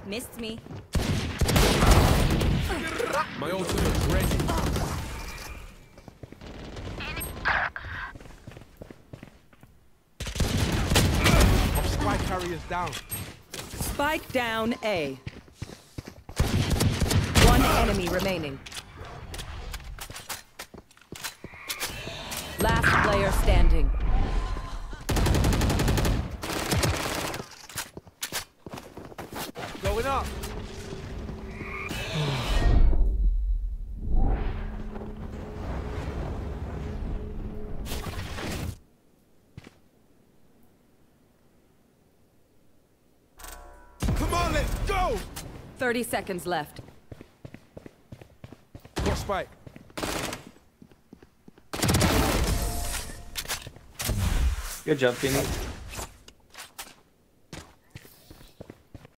Missed me. My ultimate's ready. Spike carriers down. Spike down A. One enemy remaining. Last player standing. Going up. Come on, let's go! 30 seconds left. Got spike. Good job, Phoenix.